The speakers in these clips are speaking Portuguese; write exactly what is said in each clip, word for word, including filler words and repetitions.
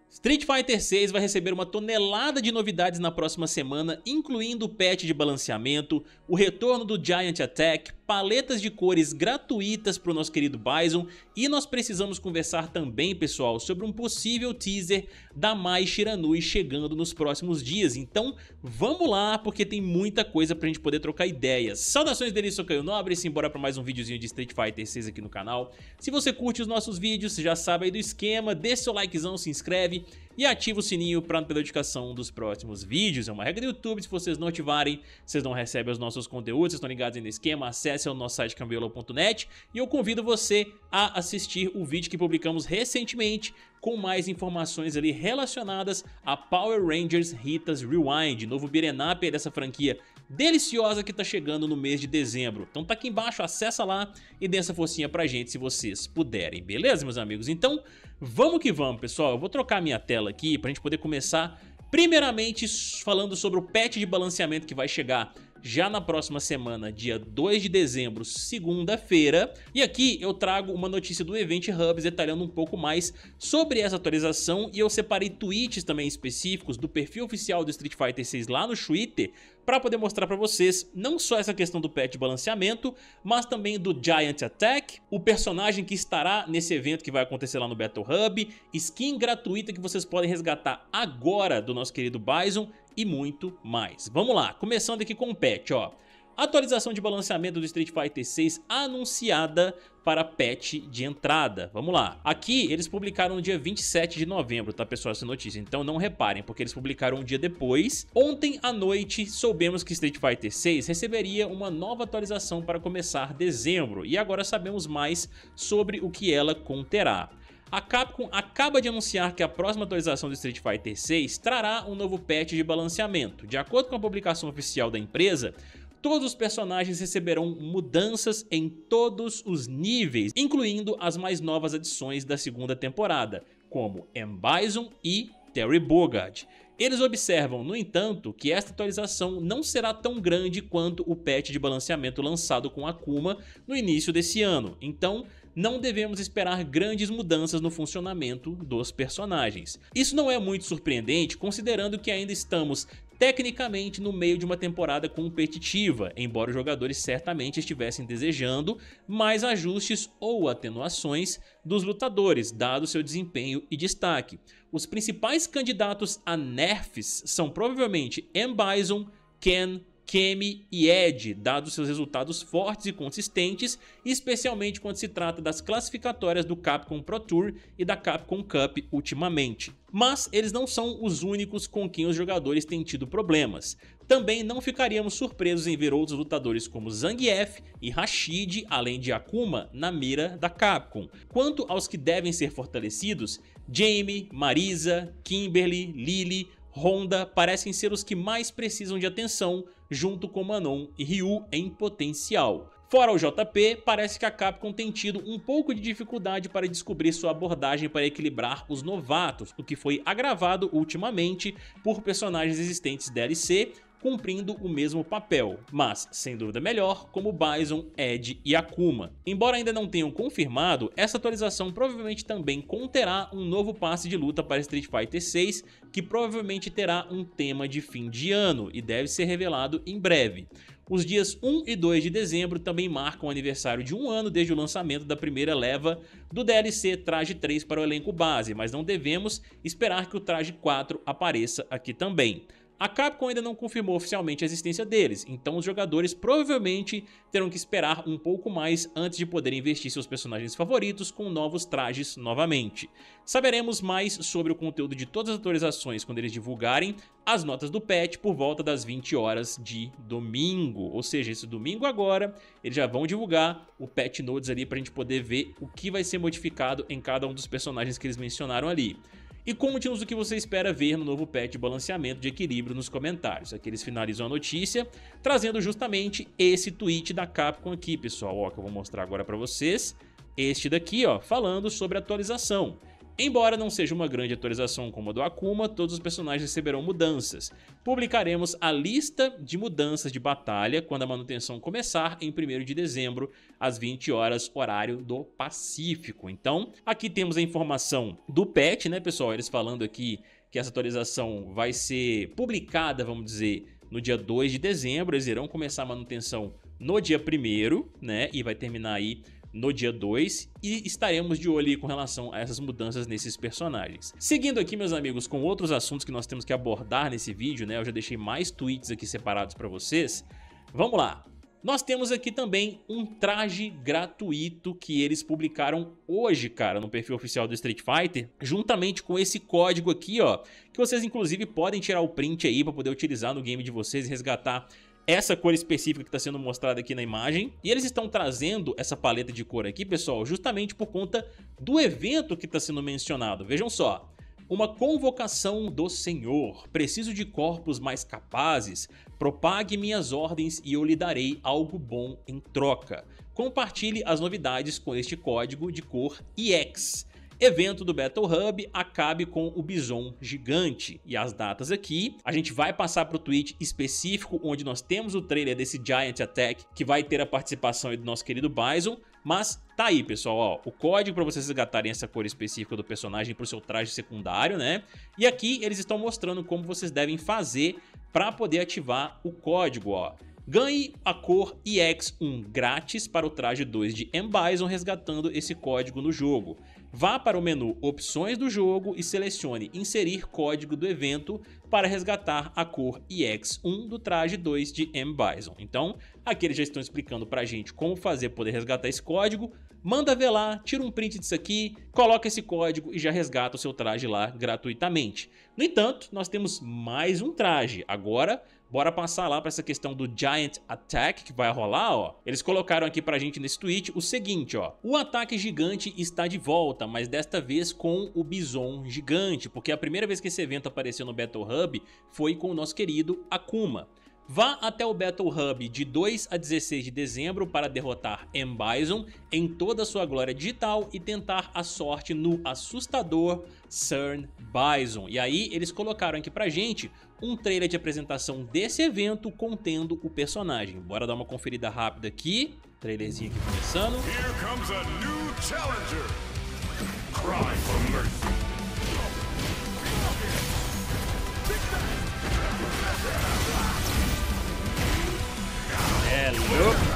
Street Fighter seis vai receber uma tonelada de novidades na próxima semana, incluindo o patch de balanceamento, o retorno do Giant Attack, paletas de cores gratuitas para o nosso querido Bison, e nós precisamos conversar também, pessoal, sobre um possível teaser da Mai Shiranui chegando nos próximos dias. Então vamos lá, porque tem muita coisa pra gente poder trocar ideias. Saudações deles, sou Caio Nobre, simbora para mais um videozinho de Street Fighter seis aqui no canal. Se você curte os nossos vídeos, você já sabe aí do esquema, deixa seu likezão, se inscreve e ativa o sininho para não ter notificação dos próximos vídeos. É uma regra do YouTube, se vocês não ativarem, vocês não recebem os nossos conteúdos, vocês estão ligados aí no esquema, acesse o nosso site cambiolo ponto net e eu convido você a assistir o vídeo que publicamos recentemente com mais informações ali relacionadas a Power Rangers Ritas Rewind, novo beat'em up dessa franquia deliciosa que tá chegando no mês de dezembro. Então tá aqui embaixo, acessa lá e dê essa forcinha pra gente se vocês puderem, beleza, meus amigos? Então vamos que vamos, pessoal. Eu vou trocar minha tela aqui pra gente poder começar primeiramente falando sobre o patch de balanceamento que vai chegar já na próxima semana, dia dois de dezembro, segunda-feira. E aqui eu trago uma notícia do Event Hubs detalhando um pouco mais sobre essa atualização, e eu separei tweets também específicos do perfil oficial do Street Fighter seis lá no Twitter para poder mostrar para vocês não só essa questão do patch de balanceamento, mas também do Giant Attack, o personagem que estará nesse evento que vai acontecer lá no Battle Hub, skin gratuita que vocês podem resgatar agora do nosso querido Bison e muito mais. Vamos lá, começando aqui com o patch, ó. Atualização de balanceamento do Street Fighter seis anunciada para patch de entrada. Vamos lá. Aqui eles publicaram no dia vinte e sete de novembro, tá, pessoal, essa notícia. Então não reparem, porque eles publicaram um dia depois. Ontem à noite soubemos que Street Fighter seis receberia uma nova atualização para começar dezembro. E agora sabemos mais sobre o que ela conterá. A Capcom acaba de anunciar que a próxima atualização do Street Fighter seis trará um novo patch de balanceamento. De acordo com a publicação oficial da empresa, todos os personagens receberão mudanças em todos os níveis, incluindo as mais novas adições da segunda temporada, como M. Bison e Terry Bogard. Eles observam, no entanto, que esta atualização não será tão grande quanto o patch de balanceamento lançado com Akuma no início desse ano, então não devemos esperar grandes mudanças no funcionamento dos personagens. Isso não é muito surpreendente, considerando que ainda estamos tecnicamente no meio de uma temporada competitiva, embora os jogadores certamente estivessem desejando mais ajustes ou atenuações dos lutadores, dado seu desempenho e destaque. Os principais candidatos a nerfs são provavelmente M. Bison, Ken, Cammy e Ed, dados seus resultados fortes e consistentes, especialmente quando se trata das classificatórias do Capcom Pro Tour e da Capcom Cup ultimamente. Mas eles não são os únicos com quem os jogadores têm tido problemas. Também não ficaríamos surpresos em ver outros lutadores como Zangief e Rashid, além de Akuma, na mira da Capcom. Quanto aos que devem ser fortalecidos, Jamie, Marisa, Kimberly, Lily, Honda parecem ser os que mais precisam de atenção, junto com Manon e Ryu em potencial. Fora o J P, parece que a Capcom tem tido um pouco de dificuldade para descobrir sua abordagem para equilibrar os novatos, o que foi agravado ultimamente por personagens existentes D L C, cumprindo o mesmo papel, mas sem dúvida melhor como Bison, Ed e Akuma. Embora ainda não tenham confirmado, essa atualização provavelmente também conterá um novo passe de luta para Street Fighter seis, que provavelmente terá um tema de fim de ano e deve ser revelado em breve. Os dias um e dois de dezembro também marcam o aniversário de um ano desde o lançamento da primeira leva do D L C Traje três para o elenco base, mas não devemos esperar que o Traje quatro apareça aqui também. A Capcom ainda não confirmou oficialmente a existência deles, então os jogadores provavelmente terão que esperar um pouco mais antes de poder investir seus personagens favoritos com novos trajes novamente. Saberemos mais sobre o conteúdo de todas as atualizações quando eles divulgarem as notas do patch por volta das vinte horas de domingo, ou seja, esse domingo agora eles já vão divulgar o patch notes ali para a gente poder ver o que vai ser modificado em cada um dos personagens que eles mencionaram ali. E conte-nos o que você espera ver no novo patch de balanceamento de equilíbrio nos comentários. Aqui eles finalizam a notícia, trazendo justamente esse tweet da Capcom aqui, pessoal, ó, que eu vou mostrar agora para vocês. Este daqui, ó, falando sobre a atualização. Embora não seja uma grande atualização como a do Akuma, todos os personagens receberão mudanças. Publicaremos a lista de mudanças de batalha quando a manutenção começar em primeiro de dezembro, às vinte horas, horário do Pacífico. Então, aqui temos a informação do patch, né, pessoal? Eles falando aqui que essa atualização vai ser publicada, vamos dizer, no dia dois de dezembro. Eles irão começar a manutenção no dia primeiro, né, e vai terminar aí no dia dois, e estaremos de olho aí com relação a essas mudanças nesses personagens. Seguindo aqui, meus amigos, com outros assuntos que nós temos que abordar nesse vídeo, né, eu já deixei mais tweets aqui separados para vocês. Vamos lá! Nós temos aqui também um traje gratuito que eles publicaram hoje, cara, no perfil oficial do Street Fighter, juntamente com esse código aqui, ó, que vocês inclusive podem tirar o print aí para poder utilizar no game de vocês e resgatar essa cor específica que está sendo mostrada aqui na imagem. E eles estão trazendo essa paleta de cor aqui, pessoal, justamente por conta do evento que está sendo mencionado. Vejam só. Uma convocação do Senhor. Preciso de corpos mais capazes. Propague minhas ordens e eu lhe darei algo bom em troca. Compartilhe as novidades com este código de cor E X. Evento do Battle Hub, acabe com o Bison gigante. E as datas aqui, a gente vai passar para o tweet específico onde nós temos o trailer desse Giant Attack, que vai ter a participação aí do nosso querido Bison. Mas tá aí, pessoal, ó, o código para vocês resgatarem essa cor específica do personagem para o seu traje secundário, né? E aqui eles estão mostrando como vocês devem fazer para poder ativar o código, ó. Ganhe a cor E X um grátis para o traje dois de M. Bison resgatando esse código no jogo. Vá para o menu Opções do jogo e selecione Inserir código do evento para resgatar a cor E X um do traje dois de M. Bison. Então, aqui eles já estão explicando pra gente como fazer poder resgatar esse código. Manda ver lá, tira um print disso aqui, coloca esse código e já resgata o seu traje lá gratuitamente. No entanto, nós temos mais um traje. Agora, bora passar lá para essa questão do Giant Attack que vai rolar, ó. Eles colocaram aqui pra gente nesse tweet o seguinte, ó. O ataque gigante está de volta, mas desta vez com o Bison gigante, porque a primeira vez que esse evento apareceu no Battle Hub foi com o nosso querido Akuma. Vá até o Battle Hub de dois a dezesseis de dezembro para derrotar M. Bison em toda a sua glória digital e tentar a sorte no assustador CERN Bison. E aí eles colocaram aqui pra gente um trailer de apresentação desse evento contendo o personagem. Bora dar uma conferida rápida aqui. Trailerzinho aqui começando. Here comes a new challenger. Cry for mercy. É louco.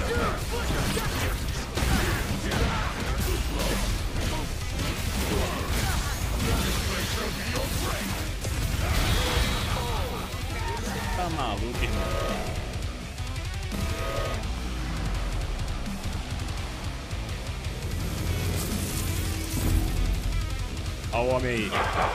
Tá maluco, irmão. Olha o homem aí.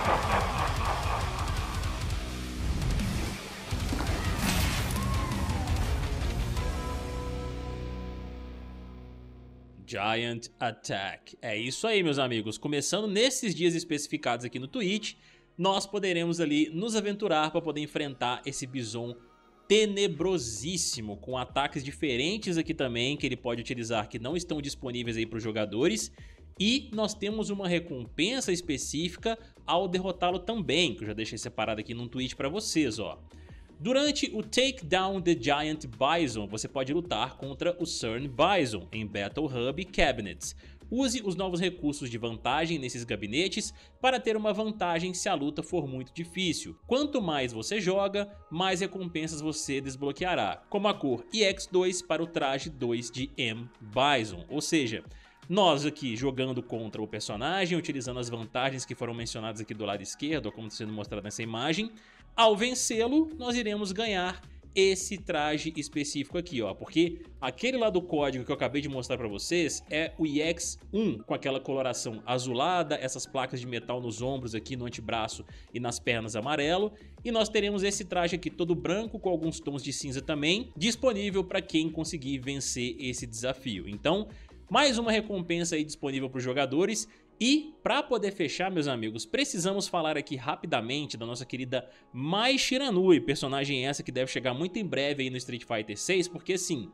Giant Attack. É isso aí, meus amigos. Começando nesses dias especificados aqui no Twitch, nós poderemos ali nos aventurar para poder enfrentar esse Bison tenebrosíssimo, com ataques diferentes aqui também que ele pode utilizar que não estão disponíveis aí para os jogadores. E nós temos uma recompensa específica ao derrotá-lo também, que eu já deixei separado aqui num tweet para vocês, ó. Durante o Take Down the Giant Bison, você pode lutar contra o CERN Bison em Battle Hub Cabinets. Use os novos recursos de vantagem nesses gabinetes para ter uma vantagem se a luta for muito difícil. Quanto mais você joga, mais recompensas você desbloqueará, como a cor E X dois para o traje dois de M. Bison, ou seja, nós aqui jogando contra o personagem, utilizando as vantagens que foram mencionadas aqui do lado esquerdo, como está sendo mostrado nessa imagem. Ao vencê-lo, nós iremos ganhar esse traje específico aqui, ó, porque aquele lá do código que eu acabei de mostrar para vocês é o E X um, com aquela coloração azulada, essas placas de metal nos ombros aqui, no antebraço e nas pernas amarelo, e nós teremos esse traje aqui todo branco com alguns tons de cinza também, disponível para quem conseguir vencer esse desafio. Então, mais uma recompensa aí disponível para os jogadores. E para poder fechar, meus amigos, precisamos falar aqui rapidamente da nossa querida Mai Shiranui, personagem essa que deve chegar muito em breve aí no Street Fighter seis, porque assim,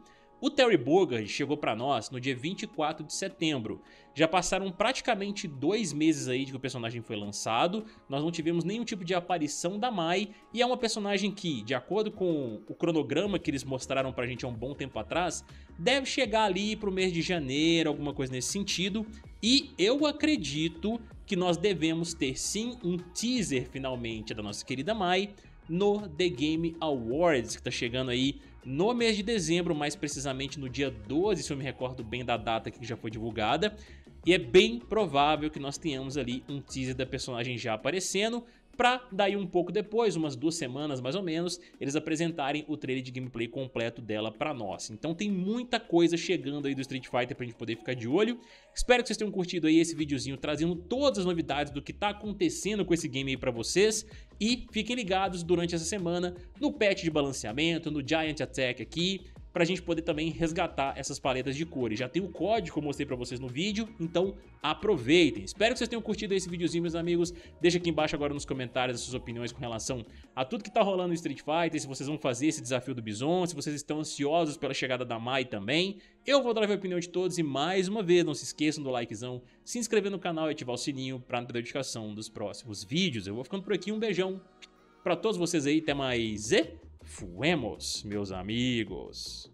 O Terry Bogard chegou para nós no dia vinte e quatro de setembro. Já passaram praticamente dois meses aí de que o personagem foi lançado, nós não tivemos nenhum tipo de aparição da Mai, e é uma personagem que, de acordo com o cronograma que eles mostraram pra gente há um bom tempo atrás, deve chegar ali pro mês de janeiro, alguma coisa nesse sentido, e eu acredito que nós devemos ter sim um teaser finalmente da nossa querida Mai no The Game Awards, que tá chegando aí no mês de dezembro, mais precisamente no dia doze, se eu me recordo bem da data que já foi divulgada. E é bem provável que nós tenhamos ali um teaser da personagem já aparecendo, pra daí um pouco depois, umas duas semanas mais ou menos, eles apresentarem o trailer de gameplay completo dela pra nós. Então tem muita coisa chegando aí do Street Fighter pra gente poder ficar de olho. Espero que vocês tenham curtido aí esse videozinho trazendo todas as novidades do que tá acontecendo com esse game aí pra vocês. E fiquem ligados durante essa semana no patch de balanceamento, no Giant Attack aqui, pra gente poder também resgatar essas paletas de cores. Já tem o código que eu mostrei pra vocês no vídeo, então aproveitem. Espero que vocês tenham curtido esse videozinho, meus amigos. Deixa aqui embaixo agora nos comentários as suas opiniões com relação a tudo que tá rolando no Street Fighter, se vocês vão fazer esse desafio do Bison, se vocês estão ansiosos pela chegada da Mai também. Eu vou dar a opinião de todos e mais uma vez, não se esqueçam do likezão, se inscrever no canal e ativar o sininho pra não perder a notificação dos próximos vídeos. Eu vou ficando por aqui, um beijão pra todos vocês aí, até mais e fuemos, meus amigos.